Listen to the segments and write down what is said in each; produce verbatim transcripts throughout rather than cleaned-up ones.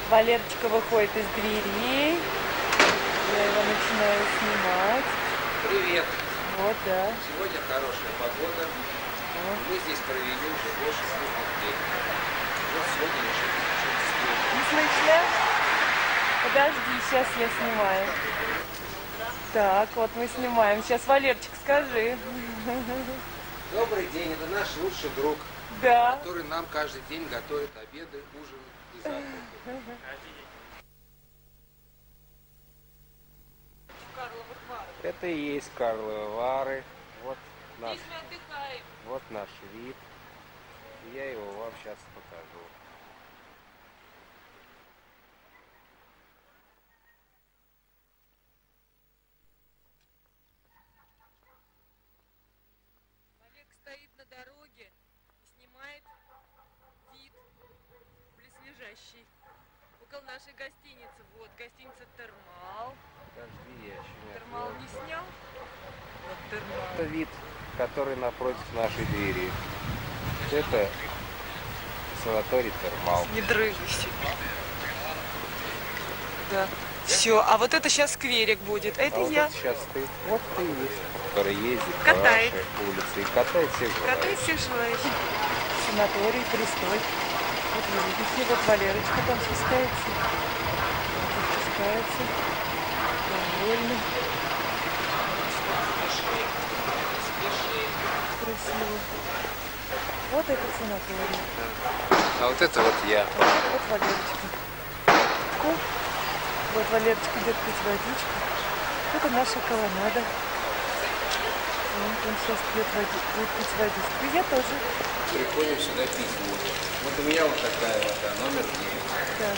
Валерочка выходит из дверей. Я его начинаю снимать. Привет! Вот, да. Сегодня хорошая погода. Вот. Мы здесь провели уже больше двух дней. Вот сегодня решили что-то сделать. Не слышно? Подожди, сейчас я снимаю. Так, вот мы снимаем. Сейчас, Валерчик, скажи. Добрый день, это наш лучший друг, Да. который нам каждый день готовит обеды, ужин и завтраки. Это и есть Карловы Вары. Вот наш, вот наш вид. Я его вам сейчас покажу. Олег стоит на дороге и снимает вид близлежащий. Около нашей гостиницы. Вот, гостиница Термал. Подожди, я еще не Термал открыл. не снял? Вот Термал. Это вид, который напротив нашей двери. Это санаторий Термал. Не дрыгайся. Да. Все, а вот это сейчас скверик будет. Это А вот я. это сейчас ты, вот ты есть, который ездит Катает. по нашей улице и катает всех желающих. Катает всех желающих. Санаторий, Пристой. Вот вы видите, вот Валерочка там спускается. Вот он спускается. Довольно. Красиво. Вот этот санаторий. А вот это вот я. Вот Валерочка. Ку. Вот Валерочка идет пить водичку. Это наша колоннада. Вот он сейчас пьет води... будет пить водичку. И я тоже. Приходим сюда пить воду. Вот у меня вот такая вот, а, номер девять. Да.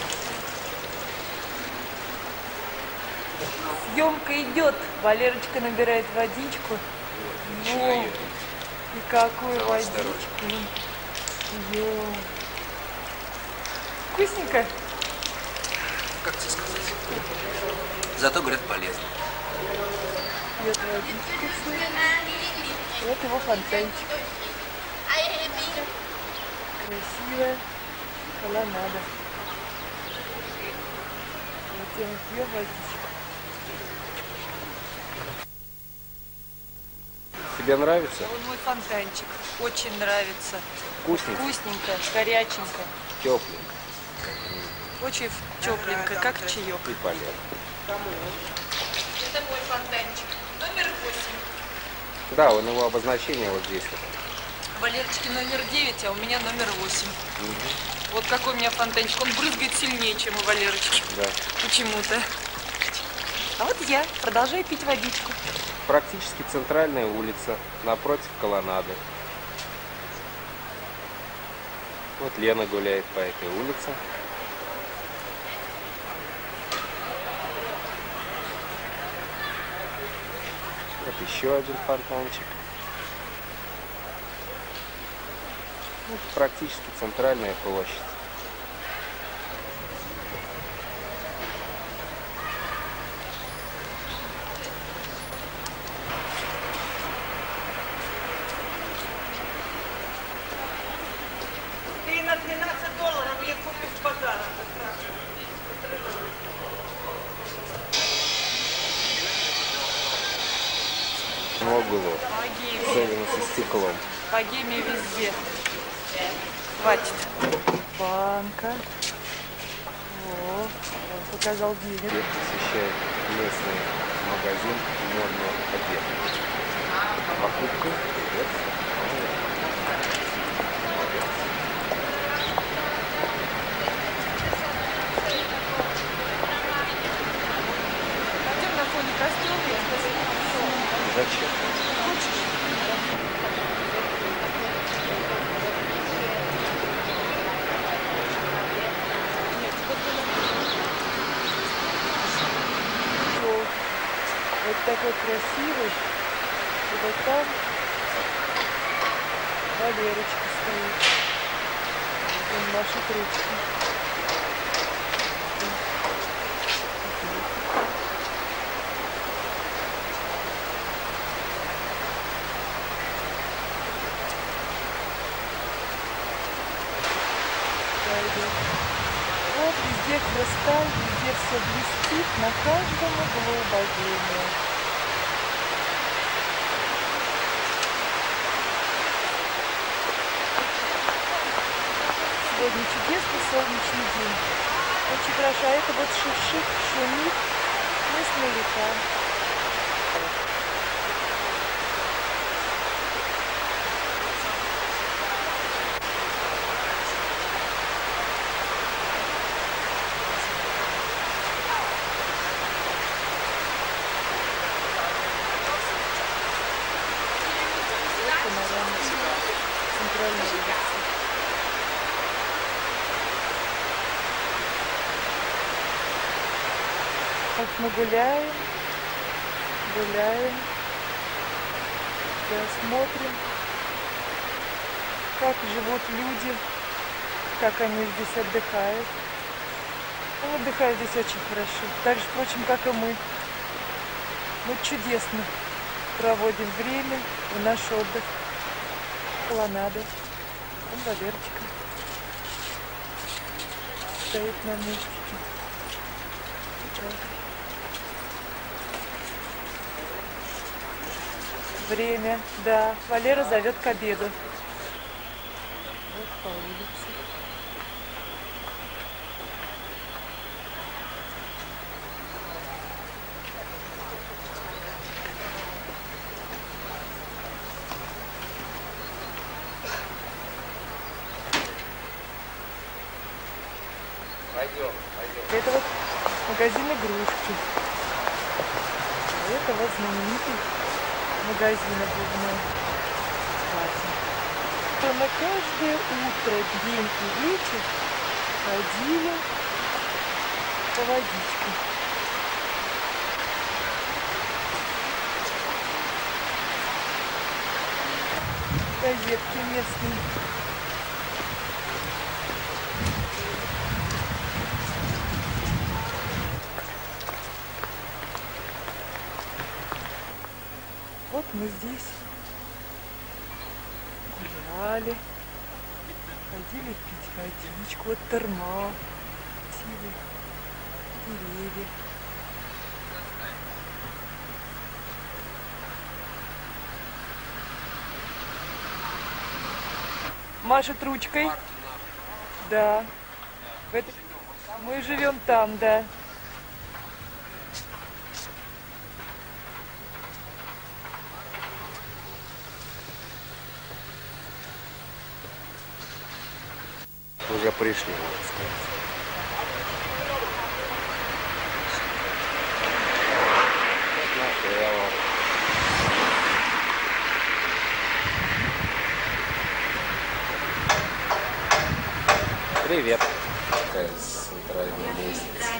Съемка идет. Валерочка набирает водичку. Начинаю. И какую За ваше водичку. Ё. Вкусненько? Как тебе сказать? Зато, говорят, полезно. Пьет водичку. Вот его фонтанчик. Красивая колоннада. Вот я пью водичку. Тебе нравится? Вот мой фонтанчик. Очень нравится. Вкусненько? Вкусненько, горяченько. Тепленько Очень тепленько, как чаек. и полезно. Это мой фонтанчик. Номер восемь. Да, он его обозначение вот здесь. Валерочки номер девять, а у меня номер восемь. Угу. Вот какой у меня фонтанчик. Он брызгает сильнее, чем у Валерочки. Да. Почему-то. А вот я продолжаю пить водичку. Практически центральная улица, напротив колоннады. Вот Лена гуляет по этой улице. Вот еще один фонтанчик. Вот практически центральная площадь. Ты на двенадцать долларов я куплю с базара. Много углов. Богемия. Особенно со стеклом. Богемия везде. Хватит. Банка. О, он показал денег. Где посещает местный магазин модной одежды. Покупка идет. Пойдем на фоне костюма, я скажу. Зачем? Хочешь? Нет, вот она. О, вот такой красивый. И вот там Валерочка стоит. Вот он машет ручкой. Вот Везде хрусталь, везде все блестит, на каждом углу богемия. Сегодня чудесный солнечный день. Очень хорошо. А это вот шуршит, шумит местная река. Центральная улица. Вот мы гуляем, гуляем, да, смотрим, как живут люди, как они здесь отдыхают. Ну, отдыхают здесь очень хорошо, так же, впрочем, как и мы. Мы чудесно проводим время в наш отдых. Колоннада. Вон Валерочка стоит на мостике. Вот. Время, да. Валера зовет к обеду. Вот по улице. Пойдем, пойдем. Это вот магазин игрушки. А это вот знаменитый магазин обувной. То на каждое утро, день и вечер ходили по водичке. Газетки местные. Вот мы здесь гуляли, ходили пить водичку, вот терма, деревья. Машет ручкой. Да. В этой... Мы живем там, да. Уже пришли, можно сказать. Вот наша Эва. Привет. Такая центральная лестница.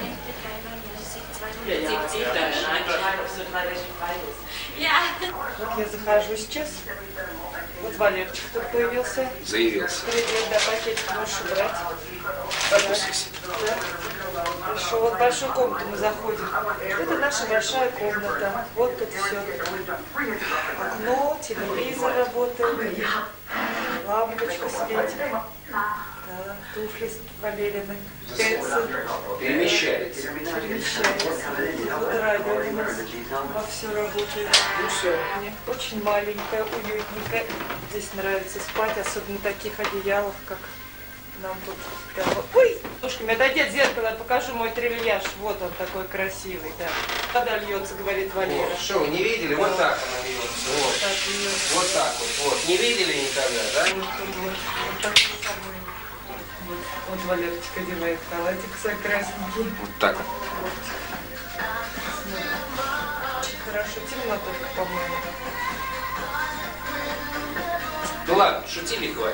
Вот я захожу сейчас. Вот Валерчик тут появился. Заявился. Привет, да, пакетик можешь убрать. Запустись. Да. Хорошо, вот в большую комнату мы заходим. Это наша большая комната. Вот тут все. Окно, телевизор работает, лампочка светит. Да, туфли Валерины. Перемещается. Перемещается. Вот радио у нас во все работает. Ну все. Очень маленькая, уютненькая. Здесь нравится спать, особенно таких одеялов, как нам тут. Да. Ой, ножками отойди от зеркала, я покажу мой трильяж. Вот он такой красивый, да. Вода льется, говорит Валера. Вот, что, вы не видели? Вот так она льется. Вот. Так льется. Вот так вот. Вот. Не видели никогда, да? Вот, вот, вот такой самый. Вот, вот Валерочка одевает халатик свой красненький. Вот так вот. Очень хорошо, темно только, по-моему. Ну ладно, шутили, хватит.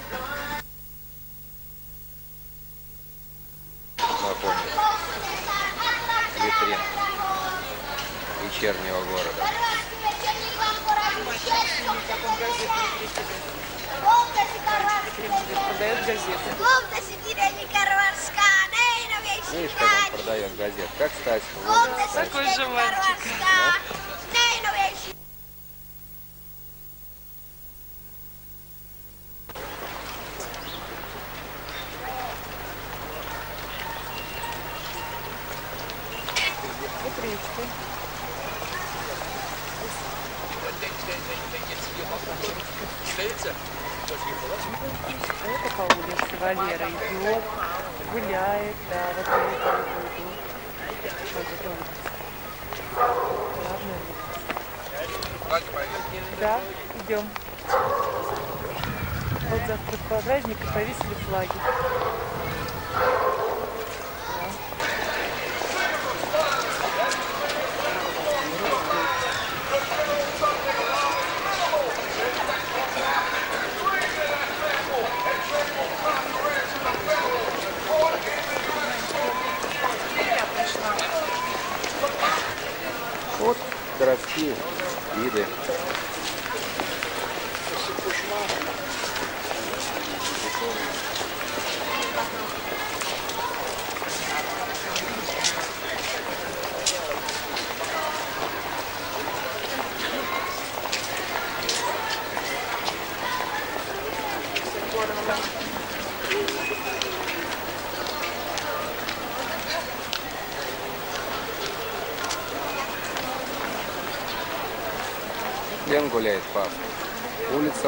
Напомню. Витрин вечернего города. Продает газеты. Видишь, как он продает газет? Как стать? Вот, кстати. Такой же мальчик. речкой. А это по улице Валера идет, гуляет, да, вот по этому иду. Вот это улица. Главная улица. Да, идем. Вот завтра праздник и повесили флаги. Вот городские виды. Где он гуляет, пап? Улицам.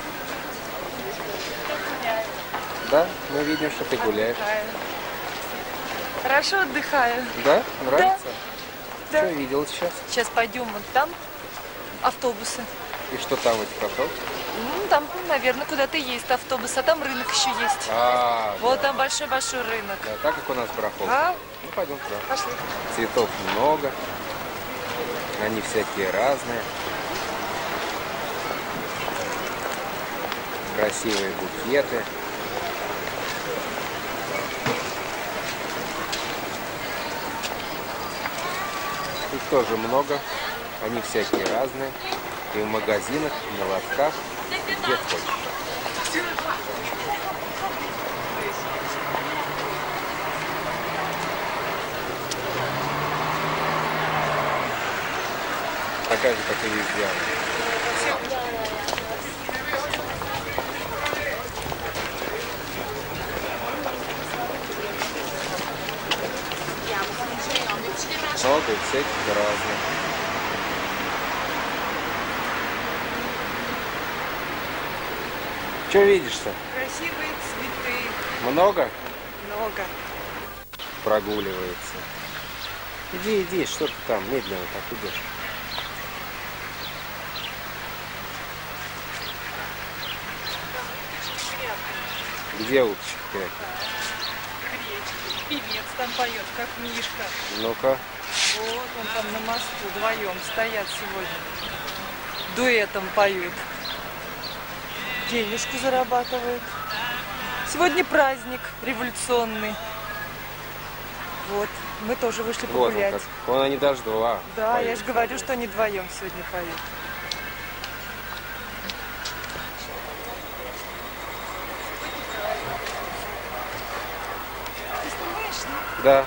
Да, мы видим, что ты гуляешь. Хорошо отдыхаю. Да? Нравится? Да. Что видел сейчас? Сейчас пойдем вот там автобусы. И что там, этих автобусов? Ну, там, наверное, куда-то есть автобус, а там рынок еще есть. А, Вот да. там большой-большой рынок. Да, так как у нас барахол. А? Ну, пойдем туда. Пошли. Цветов много. Они всякие разные. Красивые букеты. Их тоже много. Они всякие разные. И в магазинах, и на лотках, где хочешь. Такая же, как и везде. Много всяких разных. Что видишь-то? Красивые цветы. Много? Много. Прогуливается. Иди, иди, что ты там медленно так идешь. Где уточки прячут? Певец там поет, как Мишка. Ну-ка. Вот он там на мосту вдвоем стоят сегодня. Дуэтом поют. Денежку зарабатывают. Сегодня праздник революционный. Вот. Мы тоже вышли Вот он погулять. как. Вон они даже два. Да, поют. я же говорю, что они вдвоем сегодня поют. Ты снимаешь, Да.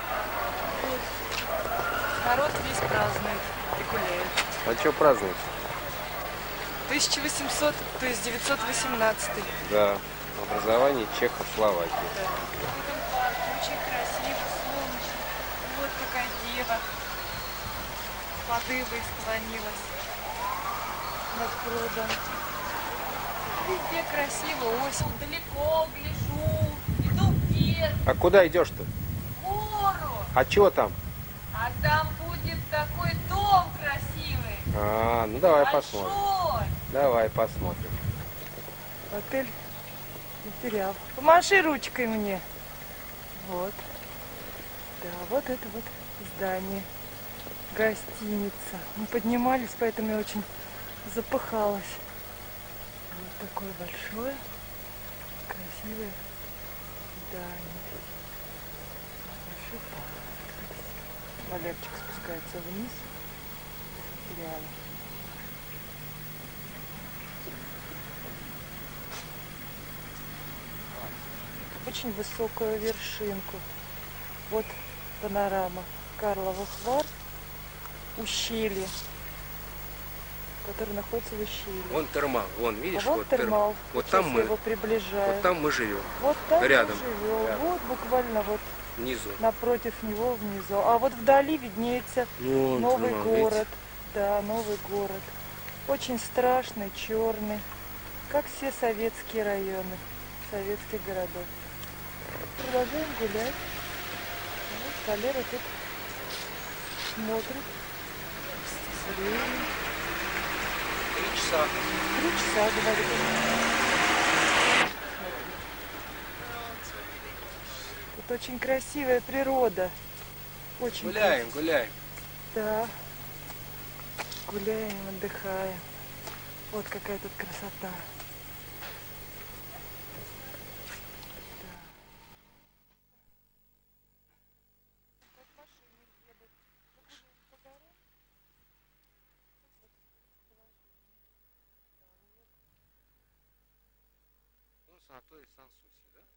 народ весь празднует и гуляет. А что праздновать? тысяча восемьсот, то есть девятьсот восемнадцатый. Да. Образование Чехословакии. Да. Парк очень красиво, солнечно. Вот какая дева под ивой склонилась над прудом. Везде красиво, осень. Далеко гляжу, иду вверх, А куда идешь-то? в гору. А чего там? А там будет такой дом красивый. А, ну давай большой. посмотрим. Давай посмотрим. Отель Империал. Помаши ручкой мне. Вот. Да, вот это вот здание. Гостиница. Мы поднимались, поэтому я очень запыхалась. Вот такое большое, красивое здание. Большой парк. Валерчик спускается вниз. Рядом. Очень высокую вершинку. Вот панорама Карловых Вар, ущелье, который находится в ущелье. Вон термал, вон, видишь? А вот термал. Вот Сейчас там я мы, его приближаю. вот там мы живем. Вот там рядом. мы живем. Рядом. Вот буквально вот Внизу. Напротив него внизу. А вот вдали виднеется Вон новый туда, город. видите? Да, новый город. Очень страшный, черный. Как все советские районы, советских городов. Продолжаем гулять. Вот Валера тут смотрит. Время. Три часа. Три часа, говорит. Тут очень красивая природа. Очень Гуляем, красиво. гуляем. Да. Гуляем, отдыхаем. Вот какая тут красота. Ну, Санаторий Сан-Суси, да?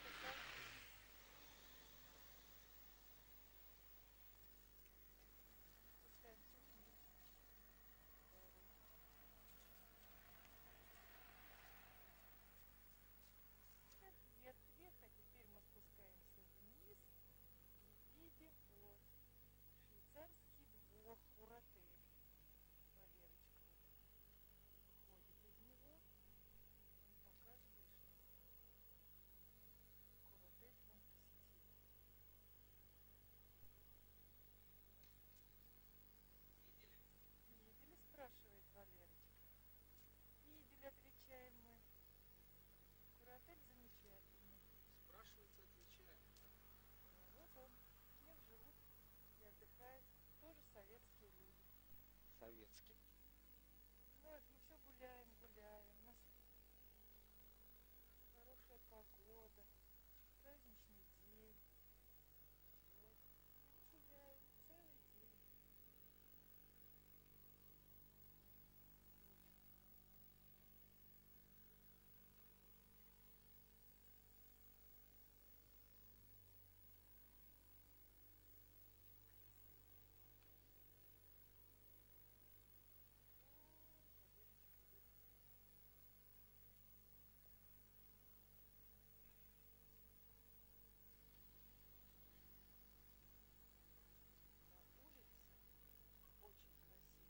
Вверх, вверх, а теперь мы спускаемся вниз и видим вот швейцарский двор Куротель. Валерочка вот выходит из него, он показывает, что Куротель он посетил. Видели, спрашивает Валерочка. Видели, отвечаем мы. Куротель замечательный. Спрашивается, отвечаем. Вот он, в нем живут и отдыхают тоже советские люди. Советский. Ну, вот мы все гуляем, гуляем. У нас хорошая погода, праздничный день. Вот. И мы гуляем целый день. Очень красиво.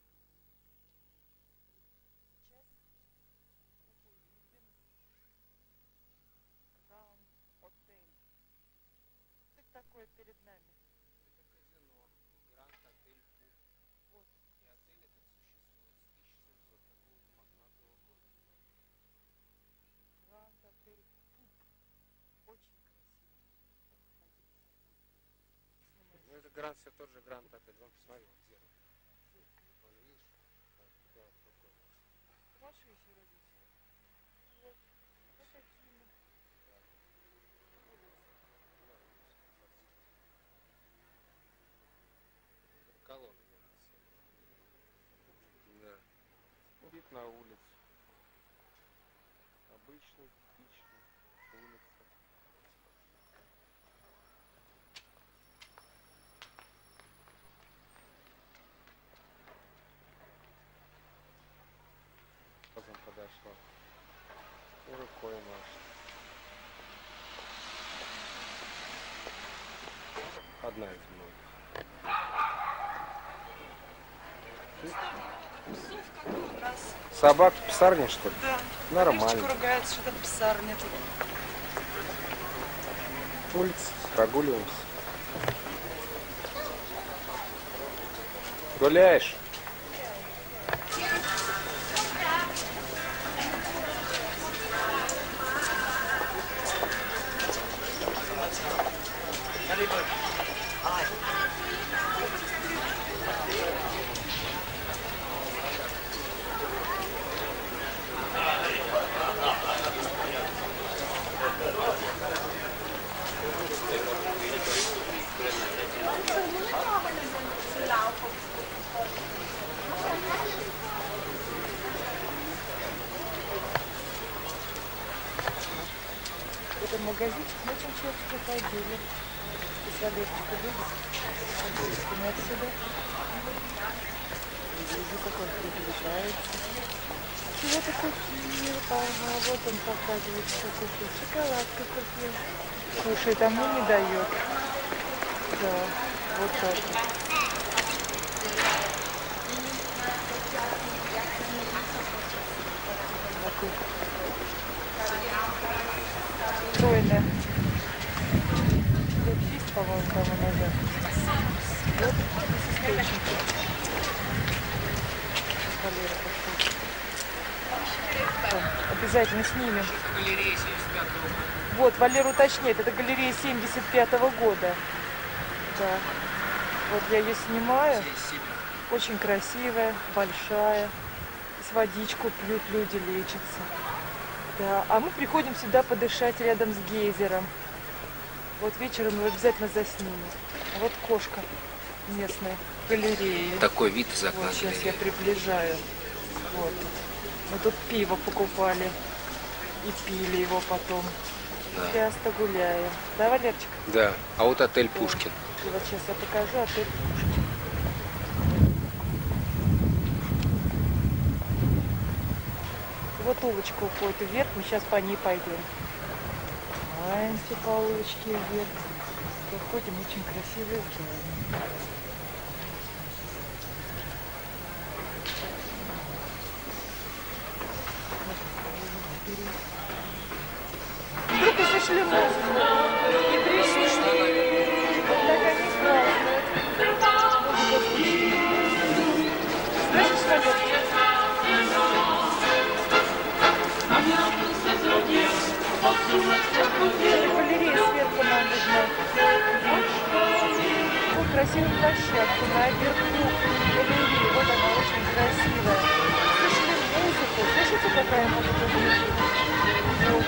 Сейчас мы увидим Гранд Отель. Что это такое перед нами? Это казино. Гранд Отель Пу. Вот. И отель этот существует с тысяча семьсот какого-то мохнатого года. Гранд Отель Пуп. Очень красиво. Ну это Гранд, все тот же Гранд Отель. Вон, посмотри, вот зеркало. Вон, видишь? Вот, вот такой. Ваши еще родители. Вот. Вот такие мы. Колонны. Да. Вид на улицу. Обычный, типичный улица. Потом подошла. И рукой машет. Одна из многих. Псов как у нас. Собак в псарне, что ли? Да. Нормально. Девочка ругается, что это псарня тут. Улица, прогуливаемся. Гуляешь? Это магазинчик, мы очень часто ходили. И Валерочка любит. Смотрите отсюда. Вижу, как он приближается. Чего-то купил. Ага, вот он показывает, что купил. Шоколадку купил. Кушает, а мне не дает. Да, вот так. Такой. Тройная. Вот есть, по-моему, там назад. Вот источники. Валера пошел. Там, обязательно снимем. Вот, Валера уточняет, это галерея семьдесят пятого года. Да. Вот я ее снимаю. Очень красивая, большая. С водичку пьют люди, лечатся. Да. А мы приходим сюда подышать рядом с гейзером. Вот вечером мы обязательно заснимем. А вот кошка местная, галерея. Такой вид из окна Вот сейчас галереи. я приближаю. Вот. Мы тут пиво покупали и пили его потом. Да. Часто гуляем. Да, Валерчик? Да. А вот отель Да. Пушкин. И вот сейчас я покажу отель Пушкин. Вот улочка уходит вверх, мы сейчас по ней пойдем. Поднимаемся по улочке вверх. Проходим очень красивое здание. Вдруг услышали музыку и пришли. Вот так они празднуют. Слышишь, Валерчик? Галерея сверху нам видна. Вот красивая площадка наверху галереи. Вот она очень красивая. Слышали музыку? Слышите, какая музыка звучит? Вот.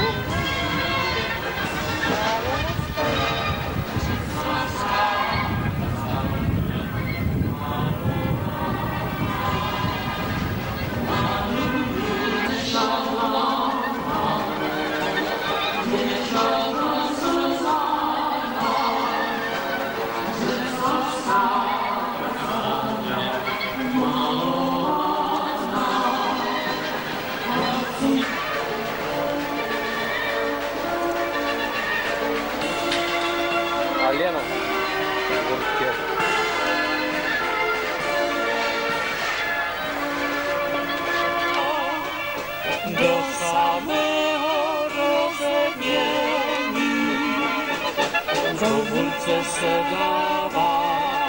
А Лена? Буркер. Do samego rozepieni Zawólce se dawa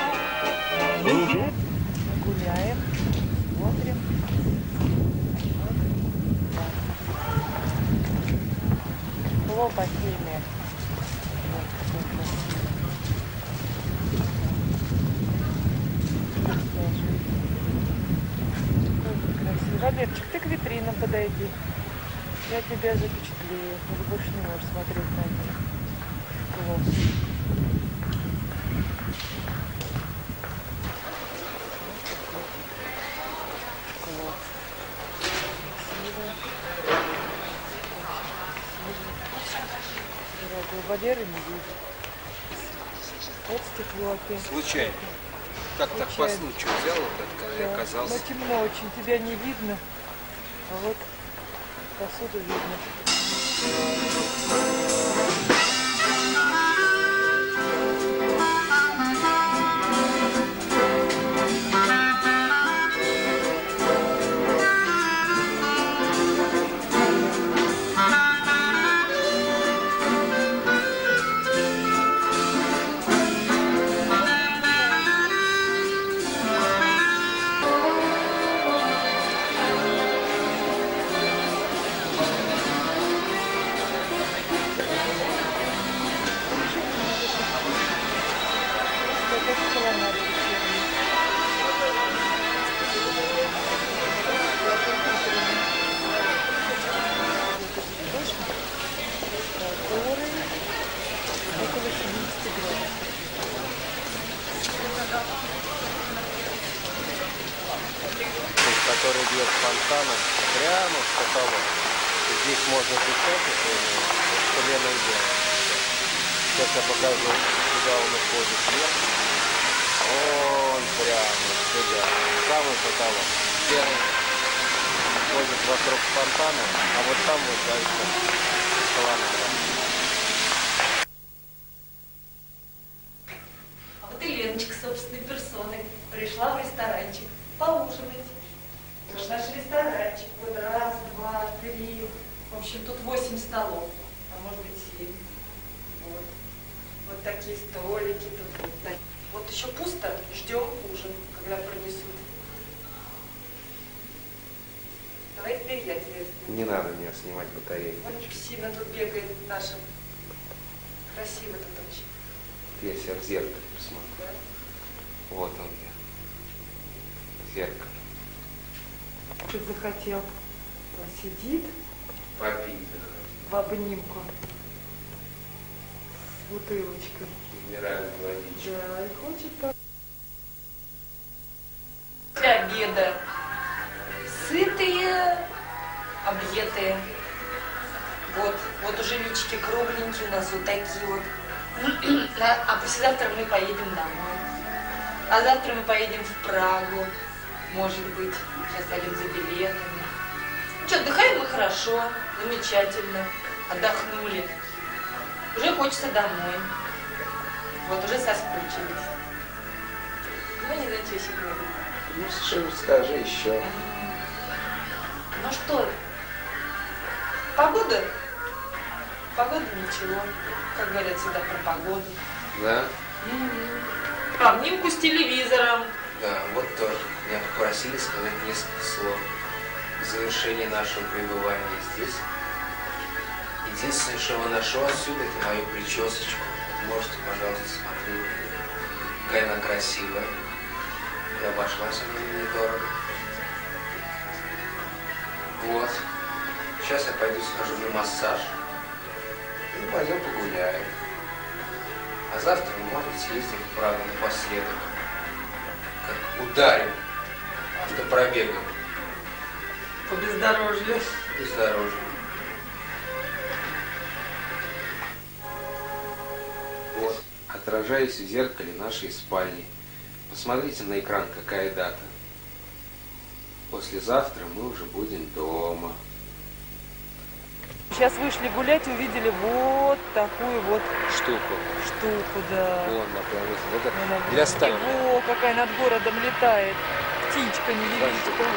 Гуляем, смотрим. Плохо химия. Вот, какой красивый. Очень красиво. Валерчик, ты к витринам подойди. Я тебя запечатлею. Ты больше не можешь смотреть на это. Класс. Класс. Красиво. Дорогой, Валеры не видит. Вот стекло опять. Случайно. Как так по Случайно. случаю взял, вот так, когда я Да. оказался. Но темно очень, тебя не видно. А вот посуду видно. Это колоннада вечерняя. Который около семидесяти градусов. Который бьет фонтаном прямо в потолок. И здесь можно дышать, это что Лена и делает. Сейчас я покажу, куда он уходит вверх. Он прямо сюда, самый потолок. Первый ходит вокруг фонтана, а вот там вот дальше колоннада. Леночка собственной персоной пришла в ресторанчик поужинать. Вот наш ресторанчик. Вот раз, два, три. В общем, тут восемь столов. А может быть семь. Вот. Вот такие столики тут. Вот, так. Вот еще пусто. Ждем ужин, когда принесут. Давай теперь я тебя сниму. Не надо меня снимать батарейки. Вот псина тут бегает наша. Красиво тут очень. Я себя в зеркале посмотрю. Да? Вот он я. В зеркале. Что захотел? Он сидит Попить в обнимку с бутылочкой. минеральную водичку. Да, и хочет так. После обеда сытые, объетые. Вот, вот уже личики кругленькие у нас, вот такие вот. А, а послезавтра мы поедем домой. А завтра мы поедем в Прагу, может быть. Сейчас пойдем за билетами. Ну что, отдыхаем мы хорошо, замечательно. Отдохнули. Уже хочется домой. Вот, уже соскучились. Мы не знаем, что еще говорить. Ну, что скажи еще. Ну что, погода? Погода ничего. Как говорят всегда про погоду. Да? По обнимку с телевизором. Да, вот тоже. Меня попросили сказать несколько слов в завершении нашего пребывания здесь. Единственное, что я нашел отсюда, это мою причесочку. Вот можете, пожалуйста, смотреть. Какая она красивая. И обошлась она мне недорого. Вот. Сейчас я пойду схожу на массаж. И пойдем погуляем. А завтра мы, может, съездим в Прагу напоследок. Как ударим автопробегом. По бездорожью. Бездорожье. Вот, отражаюсь в зеркале нашей спальни. Посмотрите на экран, какая дата. Послезавтра мы уже будем дома. Сейчас вышли гулять, увидели вот такую вот Штуку. штуку, да. Вон на планете. Вот это Она для вот- стаи. О, какая над городом летает. Птичка невеличка. Вот.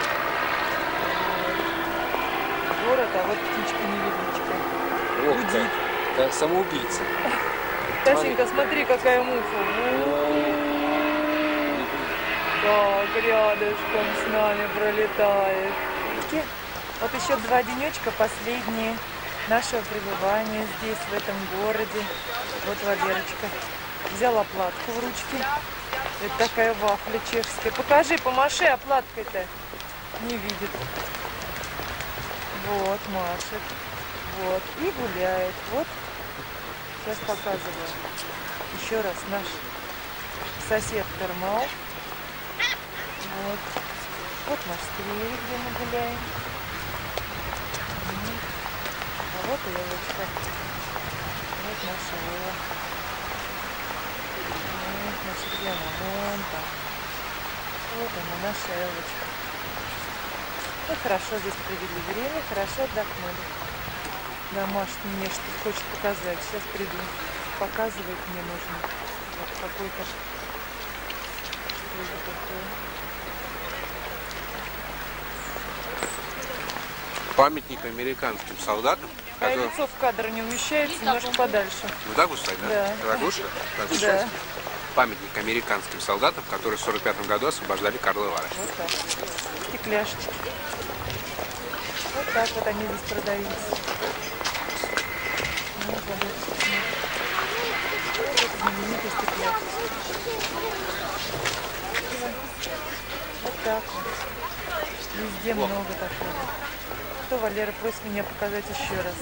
Город, а вот птичка невеличка. Ох, Гудит. как, как самоубийца. Тасенька, смотри, какая муха. Так, рядышком с нами пролетает. Вот еще два денечка последние нашего пребывания здесь, в этом городе. Вот Валерочка взяла оплатку в ручки. Это такая вафля чешская. Покажи, помаши оплаткой-то. Не видит. Вот, машет. Вот. И гуляет. Вот. Сейчас показываю. Еще раз наш сосед Кармал. Вот. Вот наш скверик, где мы гуляем. А вот и Элочка. Вот наша Эла. Вот наша, где она? Вон там. Вот она, наша Элочка. Ну, хорошо здесь провели время, хорошо отдохнули. Да, Маш мне что хочет показать. Сейчас приду. Показывает мне нужно. Вот какой-то. Что это такое? Памятник американским солдатам. А который- лицо в кадр не умещается, немножко подальше. Вот так вот стоит, да? Да. Так лучше? Так, Да. сейчас. Памятник американским солдатам, которые в сорок пятом году освобождали Карла Вара. Вот так. Стекляшечки. Вот так вот они здесь продаются. Вот, вот, вот знаменитые стекляшечки. Вот так вот. Везде много такого. Что Валера просит меня показать еще раз.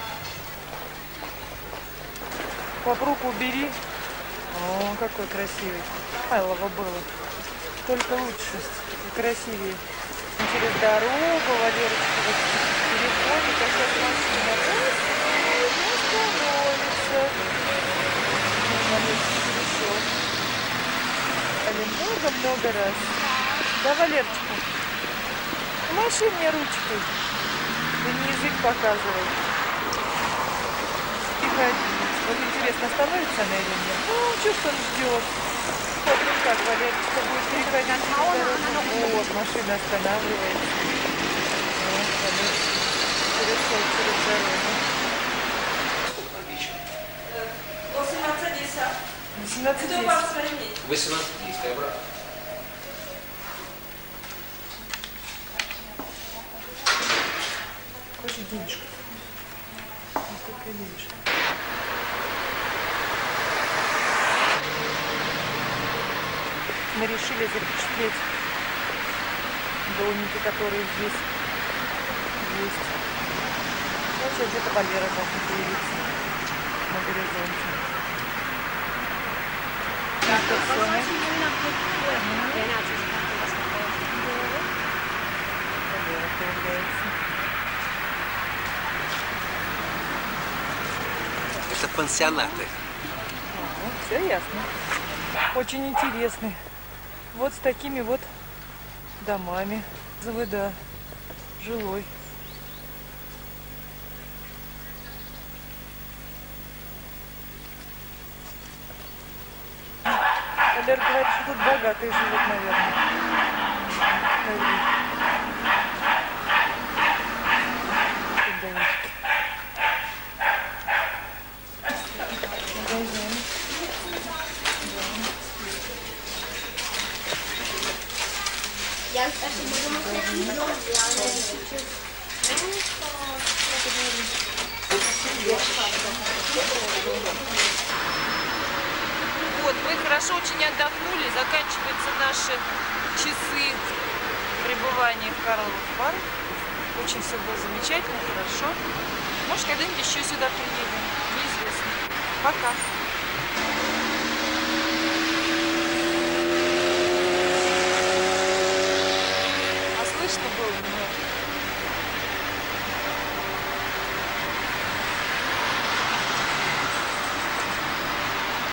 Попруку убери. О, какой красивый. Майлово было. Только лучше и красивее. И через дорогу, Валерочка, вот переходит, а сейчас машина остановится. Валерочка перешел. Але много-много раз. Да, Валерочка? Маши мне ручкой. Ты не язык показывай. Приходи. Вот интересно, остановится она или нет? Ну, что ж он ждет? Вот, ну как, Валерочка будет переходить дорогу. Вот, машина останавливается. Вот, Валер перешел через дорогу. восемнадцать десять. восемнадцать Кто вас хранит? восемнадцать десять, обратно. Какой денежка? Сколько денежек? Мы решили запечатлеть домики, которые здесь есть. Вот сейчас где-то Валера должен появиться на горизонте. Персоны. Валера появляется. Это пансионаты. Все ясно. Очень интересный. Вот с такими вот домами. ЗВД. Жилой. Валер говорит, что тут богатые живут, наверное. Тут домишки. Магазин. Вот, мы хорошо очень отдохнули, заканчиваются наши часы пребывания в Карловых Варах. Очень все было замечательно, хорошо. Может, когда-нибудь еще сюда приедем, неизвестно. Пока. А слышно было? Нет.